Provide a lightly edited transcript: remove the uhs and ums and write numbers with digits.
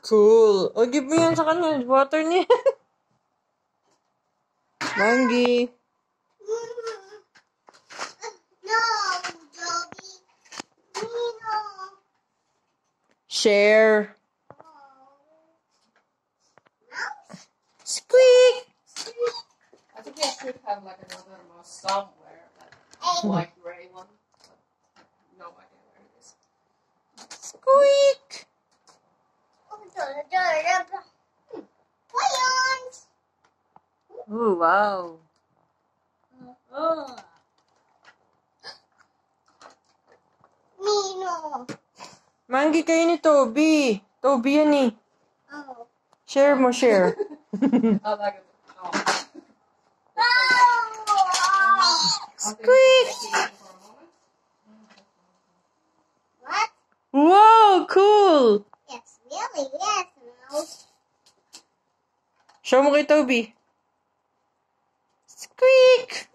Cool. O, give mo yan sa kanya. Water niya. Mangi. No, Dobby. No. Share. Squeak. I think I should have like another mouse somewhere, like gray one. But no idea where it is. Squeak. Oh, wow. Nino. Mangi kayo ni Toby. Toby yan eh. Oh. Share mo, share. Oh, like oh. Squeak. What? Wow, cool. Yes, really, yes. No. Show mo kay Toby. Squeak.